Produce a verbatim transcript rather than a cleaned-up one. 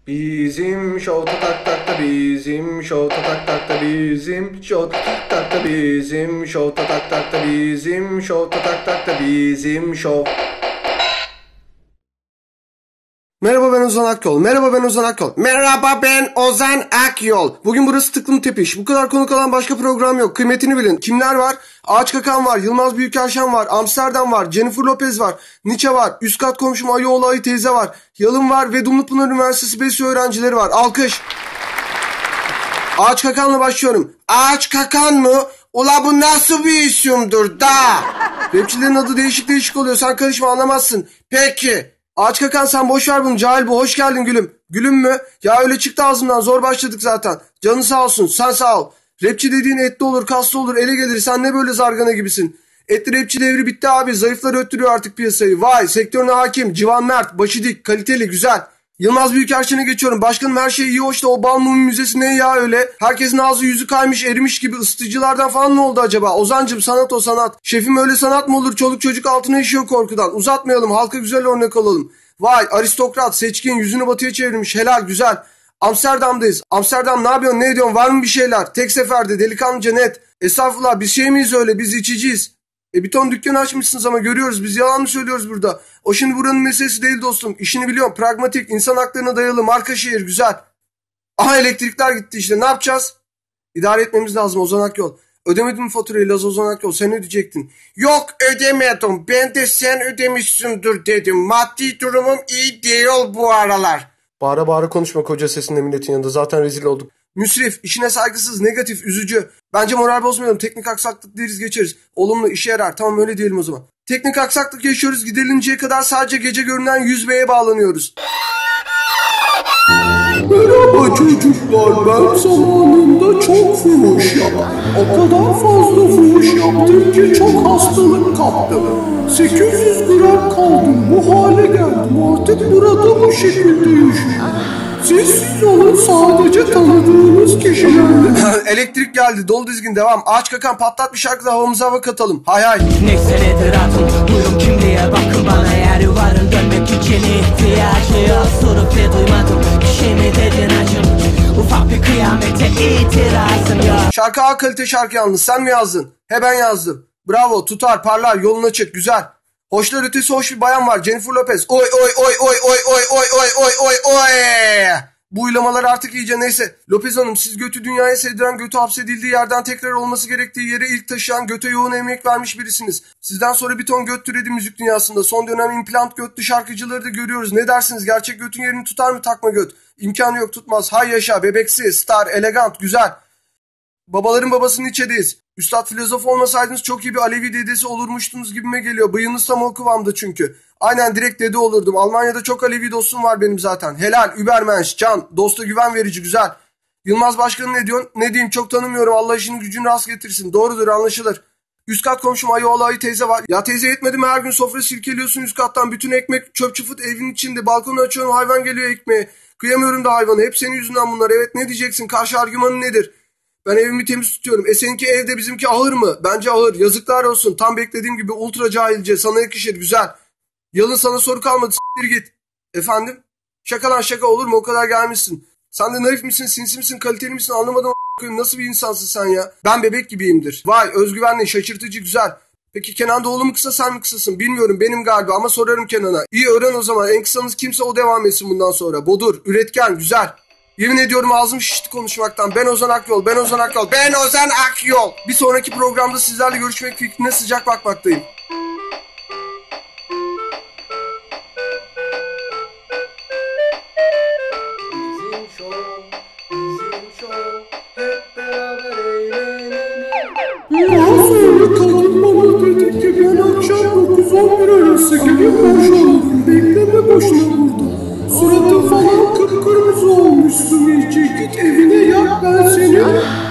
Bizim şov tak tak da bizim şov tak tak da bizim şov tak tak da bizim şov tak tak da bizim şov tak tak da bizim şov. Merhaba ben Ozan Akyol. Merhaba ben Ozan Akyol. Merhaba ben Ozan Akyol. Bugün burası Tıklım Tepiş. Bu kadar konuk alan başka program yok. Kıymetini bilin. Kimler var? Ağaç Kakan var. Yılmaz Büyükerşen var. Amsterdam var. Jennifer Lopez var. Nietzsche var. Üst kat komşum Ayıoğlu Ayı teyze var. Yalın var ve Dumlupınar Üniversitesi Besyo öğrencileri var. Alkış. Ağaç Kakan'la başlıyorum. Ağaç Kakan mı? Ula bu nasıl bir isimdir da? Rapçilerin adı değişik değişik oluyor. Sen karışma, anlamazsın. Peki. Ağaç Kakan sen boş ver bunu, cahil bu. Hoş geldin gülüm. Gülüm mü? Ya öyle çıktı ağzımdan, zor başladık zaten. Canın sağ olsun, sen sağ ol. Rapçi dediğin etli olur, kaslı olur, ele gelir. Sen ne böyle zargana gibisin? Etli rapçi devri bitti abi. Zayıflar öttürüyor artık piyasayı. Vay, sektörüne hakim. Civan mert, başı dik, kaliteli, güzel. Yılmaz Büyükerşen'e geçiyorum. Başkanım her şey iyi hoş da o bal mumu müzesi ne ya öyle? Herkesin ağzı yüzü kaymış, erimiş gibi. Isıtıcılardan falan ne oldu acaba? Ozancım sanat o sanat. Şefim öyle sanat mı olur? Çoluk çocuk altına işiyor korkudan. Uzatmayalım, halka güzel örnek olalım. Vay, aristokrat, seçkin, yüzünü batıya çevirmiş. Helal, güzel. Amsterdam'dayız. Amsterdam ne yapıyorsun, ne ediyorsun, var mı bir şeyler? Tek seferde delikanlıca net. Estağfurullah, biz şey miyiz öyle, biz içiciyiz. E bir ton dükkan açmışsınız ama görüyoruz, biz yalan mı söylüyoruz burada? O şimdi buranın meselesi değil dostum. İşini biliyorum, pragmatik, insan haklarına dayalı, marka şehir, güzel. Aha elektrikler gitti işte, ne yapacağız? İdare etmemiz lazım Ozan Akyol. Ödemedin mi faturayı Laz Ozan Akyol, sen ödeyecektin. Yok ödemedim, ben de sen ödemişsindir dedim. Maddi durumum iyi değil bu aralar. Bağıra bağıra konuşma koca sesinde milletin yanında, zaten rezil olduk. Müsrif, işine saygısız, negatif, üzücü. Bence moral bozmayalım, teknik aksaklık deriz geçeriz. Olumlu, işe yarar, tamam öyle diyelim o zaman. Teknik aksaklık yaşıyoruz, giderinceye kadar sadece gece görünen yüz beye bağlanıyoruz. Merhaba çocuklar, ben zamanında çok fuhuş yaptım. O kadar fazla fuhuş yaptım ki çok hastalık kaptım. sekiz yüz gram kaldım, bu hale geldim, artık burada bu şekilde yaşıyorum. Siz olun, sadece tanıdığınız kişilerle. Elektrik geldi, dolu dizgin devam. Ağaç Kakan patlat bir şarkıda havamıza hava katalım. Hay hay. Neyse nedir adım, buyurun kim diye bakın bana. Eğer yuvarın dönmek için ihtiyacı yok. Sorup ve duymadım, bir şey mi dedin acım? Ufak bir kıyamete itirazım yok. Şarkı A kalite şarkı yalnız, sen mi yazdın? He ben yazdım. Bravo, tutar, parlar, yolun açık, güzel. Hoşlar ötesi hoş bir bayan var, Jennifer Lopez. Oy oy oy oy oy oy oy oy oy oy oy. Bu uylamalar artık iyice, neyse. Lopez Hanım, siz götü dünyaya sevdiren, götü hapsedildiği yerden tekrar olması gerektiği yere ilk taşıyan, göte yoğun emek vermiş birisiniz. Sizden sonra bir ton göt türedi müzik dünyasında. Son dönem implant götlü şarkıcıları da görüyoruz. Ne dersiniz? Gerçek götün yerini tutar mı takma göt? İmkanı yok, tutmaz. Hay yaşa, bebeksi, star, elegant, güzel. Babaların babasının içerideyiz. Üstad filozof olmasaydınız çok iyi bir Alevi dedesi olurmuştunuz gibime geliyor. Bıyığınız tam o kıvamda çünkü. Aynen, direkt dede olurdum. Almanya'da çok Alevi dostum var benim zaten. Helal, übermensch, can, dosta güven verici, güzel. Yılmaz Başkanım ne diyorsun? Ne diyeyim, çok tanımıyorum. Allah işinin gücünü rast getirsin. Doğrudur, anlaşılır. Üst kat komşum Ayıoğlu Ayı teyze var. Ya teyze yetmedi mi, her gün sofra silkeliyorsun üst kattan. Bütün ekmek çöp çıfıt evin içinde. Balkonu açıyorum, hayvan geliyor ekmeğe. Kıyamıyorum da hayvanı. Hep senin yüzünden bunlar. Evet, ne diyeceksin? Karşı argümanın nedir? Ben evimi temiz tutuyorum. E seninki evde, bizimki ahır mı? Bence ahır. Yazıklar olsun. Tam beklediğim gibi ultra cahilce. Sana yakışır, güzel. Yalın sana soru kalmadı. S**tir git. Efendim? Şaka lan şaka, olur mu? O kadar gelmişsin. Sen de naif misin, sinsi misin, kaliteli misin anlamadım. Nasıl bir insansın sen ya? Ben bebek gibiyimdir. Vay, özgüvenli, şaşırtıcı, güzel. Peki Kenan Doğulu mu kısa, sen mi kısasın? Bilmiyorum, benim galiba ama sorarım Kenan'a. İyi, öğren o zaman. En kısanız kimse o devam etsin bundan sonra. Bodur, üretken, güzel. Yemin ediyorum ağzım şişti konuşmaktan. Ben Ozan Akyol, ben Ozan Akyol, ben Ozan Akyol. Bir sonraki programda sizlerle görüşmek fikrine sıcak bakmaktayım. Bizim şov, bizim şov, hep beraber eğlenelim. Daha sonra kadın bana dedi ki ben akşam dokuz on bir arası gibi boş oldum. Bekleme boşuna burada. Suratın falan kıpkırmızı olmuşsun iyice, git evine yat, ben seni